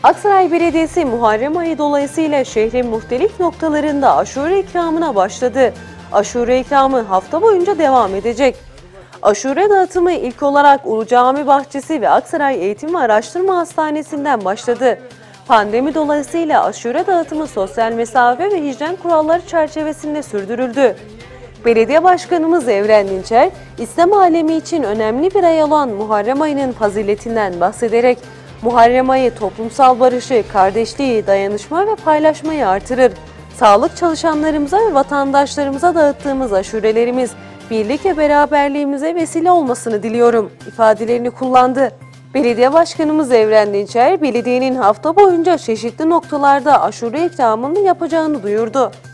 Aksaray Belediyesi Muharrem ayı dolayısıyla şehrin muhtelif noktalarında aşure ikramına başladı. Aşure ikramı hafta boyunca devam edecek. Aşure dağıtımı ilk olarak Ulu Cami Bahçesi ve Aksaray Eğitim ve Araştırma Hastanesi'nden başladı. Pandemi dolayısıyla aşure dağıtımı sosyal mesafe ve hijyen kuralları çerçevesinde sürdürüldü. Belediye Başkanımız Evren Dinçer, İslam alemi için önemli bir ay olan Muharrem ayının faziletinden bahsederek, Muharrem ayı toplumsal barışı, kardeşliği, dayanışma ve paylaşmayı artırır. Sağlık çalışanlarımıza ve vatandaşlarımıza dağıttığımız aşurelerimiz, birlik ve beraberliğimize vesile olmasını diliyorum ifadelerini kullandı. Belediye Başkanımız Evren Dinçer, belediyenin hafta boyunca çeşitli noktalarda aşure ikramını yapacağını duyurdu.